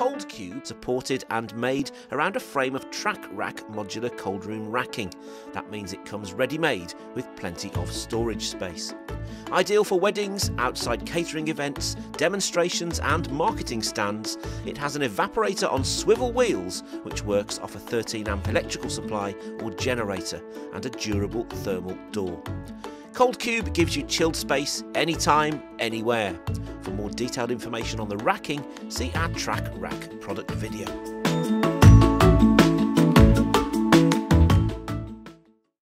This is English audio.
cold cube supported and made around a frame of track rack modular cold room racking. That means it comes ready-made with plenty of storage space. Ideal for weddings, outside catering events, demonstrations and marketing stands, it has an evaporator on swivel wheels which works off a 13 amp electrical supply or generator, and a durable thermal door. Cold Cube gives you chilled space anytime, anywhere. For more detailed information on the racking, see our track rack product video.